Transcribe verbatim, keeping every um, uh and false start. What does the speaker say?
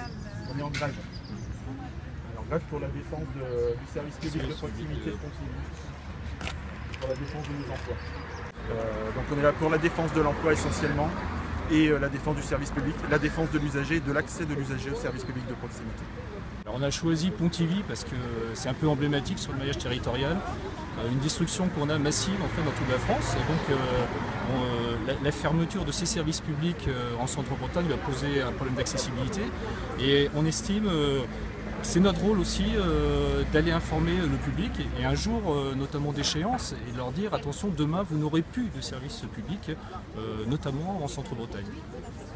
On est en grève. On est en grève pour la défense de- du service public de proximité de Pontivy. Pour la défense de nos emplois. Euh, donc on est là pour la défense de l'emploi essentiellement et euh, la défense du service public, la défense de l'usager et de l'accès de l'usager au service public de proximité. Alors on a choisi Pontivy parce que c'est un peu emblématique sur le maillage territorial, euh, une destruction qu'on a massive en fait dans toute la France. Et donc euh, on, euh, la, la fermeture de ces services publics euh, en Centre-Bretagne va poser un problème d'accessibilité et on estime euh, c'est notre rôle aussi euh, d'aller informer le public et, et un jour euh, notamment d'échéance et de leur dire attention, demain vous n'aurez plus de services publics, euh, notamment en Centre-Bretagne.